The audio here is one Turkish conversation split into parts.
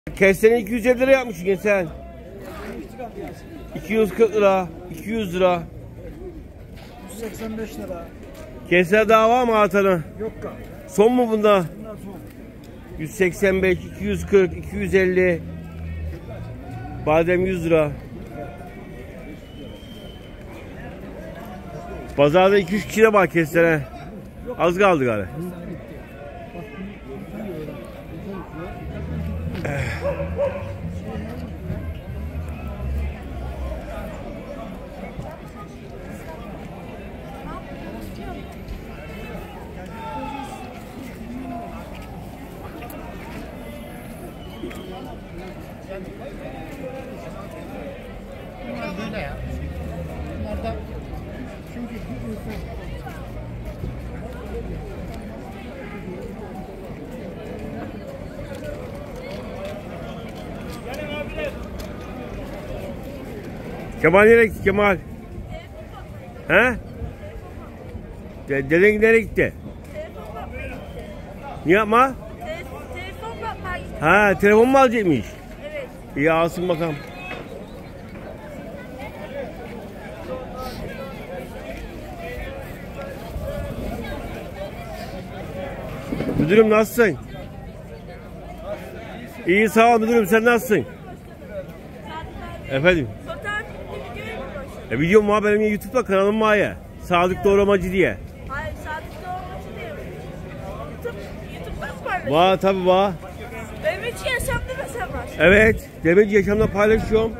Kestene 250 lira yapmışsın sen. 240 lira, 200 lira. 185 lira. Kestene daha var mı artanı? Yok ka. Son mu bunda? Bunlar son. 185, 240, 250. Badem 100 lira. Pazarda 2-3 kişi de var kestene. Az kaldı galiba. Bunlar böyle ya. Bunlar da çünkü Kemal nereye gitti Kemal? He? Deden nereye gitti? Ne yapma? Telefon bakmaya gittim. Ha, telefon mu alacakmış? Evet. İyi alsın bakalım. Müdürüm nasılsın? İyi sağ ol müdürüm, sen nasılsın? Efendim? Fotoğraf videoyu mu başladın? Videom var benim YouTube'da, kanalım var ya. Sadık Doğramacı diye. Hayır, Sadık Doğrumacı değil. YouTube'da mı paylaşıyorsun? Var tabi var. Benim hiç yaşamda mesela var. Evet. Demek yaşamda paylaşıyorum.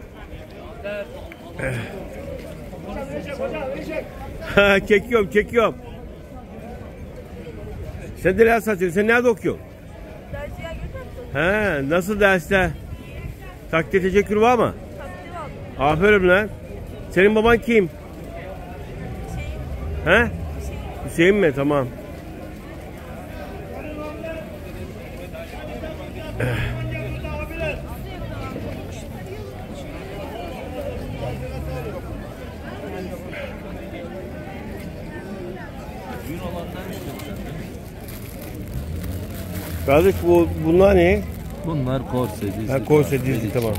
Çekiyorum. Sen de ders satıyorsun. Sen nerede okuyorsun? Dersiye götürdüm. Nasıl dersler? Takdir teşekkür var mı? Takdir aldım. Aferin lan. Senin baban kim? He? Hüseyin mi? Tamam. Kardeş bunlar ne? Bunlar korse dizli. Ha, korse dizli, tamam.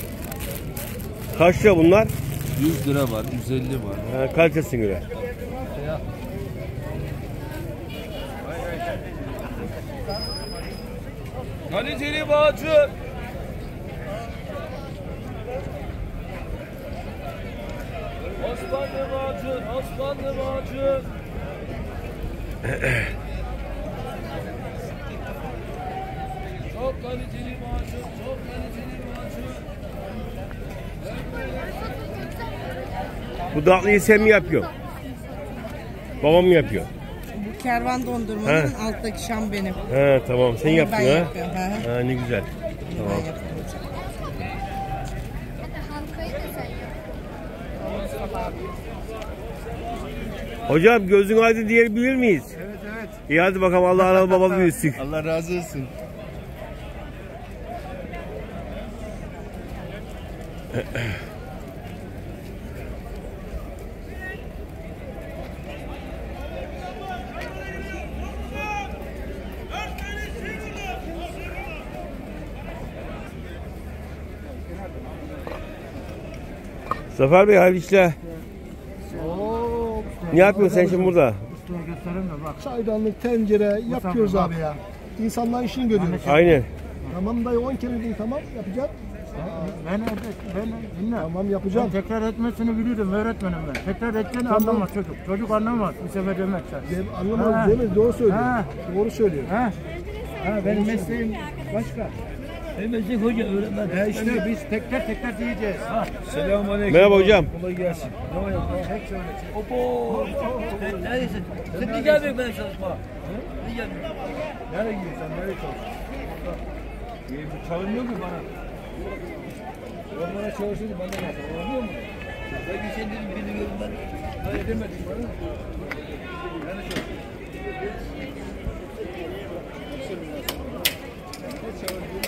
Kaç lira bunlar? 100 lira var, 150 var. Kalitesine göre. Kaliteli bağcı. Osmanlı bağcı, Osmanlı bağcı. Çok kaliteli bağcı, çok kaliteli bağcı. Bu tatlıyı sen mi yapıyorsun? Babam mı yapıyor? Bu kervan dondurmanın alttaki şam benim. Tamam, sen Onu yaptın ben ha? yapıyorum, Ha, ne güzel. Tamam. Ben yapıyorum. Hocam gözün aydın diye bilir miyiz? evet. İyi hadi bakalım, Allah analı baba büyüsün. Allah razı olsun. Zafer Bey, hayırlı işler. Ne yapıyorsun sen şimdi burada? Çaydanlık, tencere yapıyoruz abi ya. İnsanların işini görüyoruz. Aynen. Tamam dayı 10 kere değil, tamam yapacağım. Ben dinle. Tamam yapacağım. Ben tekrar etmesini bilirim, öğretmenim ben. Tekrar edeceğini anlamaz çocuk. Çocuk anlamaz. Bir sefer demezsen. Anlamaz değil mi? Doğru söylüyor. Doğru söylüyor. Benim mesleğim başka. Benim mesleğim hoca, öğretmen. İşte biz tekrar diyeceğiz. Selamünaleyküm. Merhaba hocam. Kolay gelsin. Opo. Neredesin? Sen niye gelmiyorsun ben çalışma? Niye gelmiyorsun? Nereye gidiyorsun? Nereye çalışıyorsun? Çalınmıyor mu bana? Ben bana çalışıyordum, ben de nasıl? Anlıyor musun? Ben bir şey dedim, bilmiyorum ben. Hayır demedim bana. Ben de çalışıyorum.